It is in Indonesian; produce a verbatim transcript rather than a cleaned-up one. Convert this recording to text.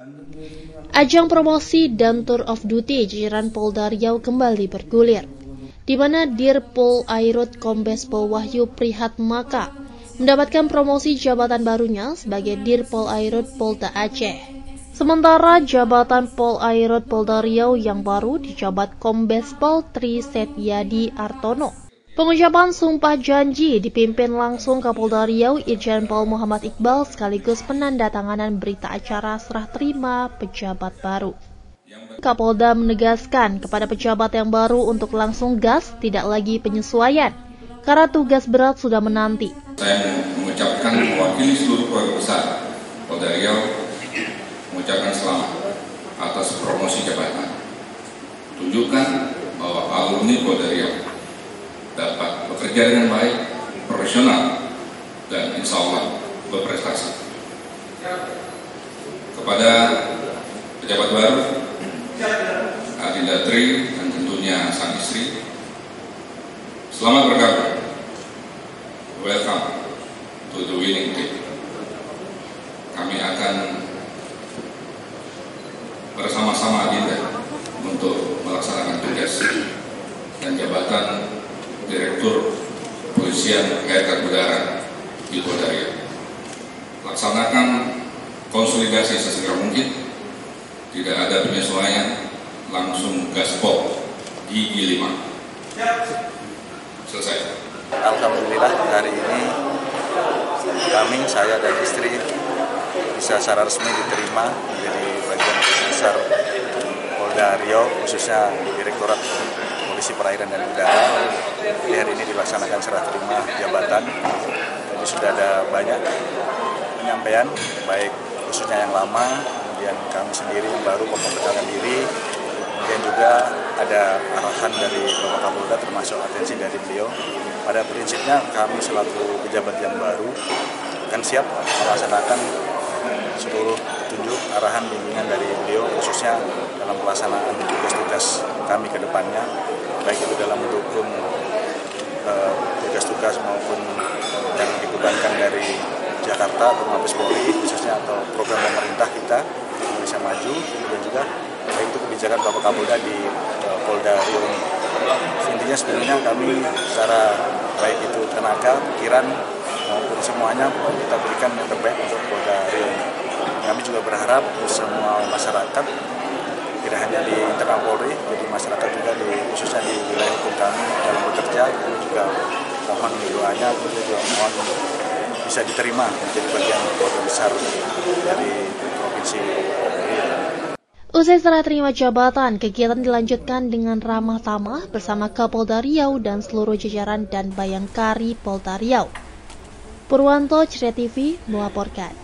Ajang promosi dan Tour of Duty jajaran Polda Riau kembali bergulir, di mana Dirpol Airut Kombes Pol Wahyu Prihatmaka mendapatkan promosi jabatan barunya sebagai Dirpol Airut Polda Aceh. Sementara jabatan Pol Airut Polda Riau yang baru dijabat Kombes Pol Tri Setyadi Artono. Pengucapan sumpah janji dipimpin langsung Kapolda Riau Irjen Pol Muhammad Iqbal sekaligus penandatanganan berita acara serah terima pejabat baru. Kapolda menegaskan kepada pejabat yang baru untuk langsung gas, tidak lagi penyesuaian, karena tugas berat sudah menanti. Saya mengucapkan mewakili seluruh keluarga besar Polda Riau mengucapkan selamat atas promosi jabatan. Tunjukkan bahwa alumni Polda Riau dapat bekerja dengan baik, profesional, dan insya Allah berprestasi. Kepada pejabat baru, Adinda Tri dan tentunya sang istri, selamat bergabung. Welcome to the winning team. Kami akan bersama-sama Adinda untuk melaksanakan tugas dan jabatan Direktur Polisian Air Udara di Polda Riau. Laksanakan konsolidasi sesegera mungkin, tidak ada penyesuaian, langsung gaspol gigi lima. Selesai. Alhamdulillah hari ini kami, saya dan istri bisa secara resmi diterima menjadi bagian besar Polda Riau, khususnya Direktorat Polisi Perairan dan Udara. Jadi hari ini dilaksanakan serah terima jabatan. Jadi sudah ada banyak penyampaian, baik khususnya yang lama, kemudian kami sendiri yang baru memperkenalkan diri, kemudian juga ada arahan dari Bapak Kapolda termasuk atensi dari beliau. Pada prinsipnya kami selaku pejabat yang baru akan siap melaksanakan seluruh petunjuk, arahan, bimbingan dari beliau, khususnya dalam pelaksanaan tugas-tugas kami ke depannya, baik itu dalam mendukung uh, tugas-tugas maupun yang dibebankan dari Jakarta atau Mabes Polri khususnya, atau program pemerintah kita Indonesia Maju, dan juga baik itu kebijakan Bapak Kapolda di uh, Polda Riau ini. Intinya sebenarnya kami secara baik itu tenaga, pikiran maupun semuanya kita berikan yang terbaik untuk Polda Riau ini. Kami juga berharap semua masyarakat, tidak hanya di internal Polri, jadi masyarakat juga di khususnya di wilayah hukum kami dalam bekerja, kami juga mohon doanya, kita juga mohon bisa diterima menjadi bagian keluarga besar dari Provinsi Riau. Usai serah terima jabatan, kegiatan dilanjutkan dengan ramah tamah bersama Kapolda Riau dan seluruh jajaran dan Bayangkari Polda Riau. Purwanto, Ceria T V melaporkan.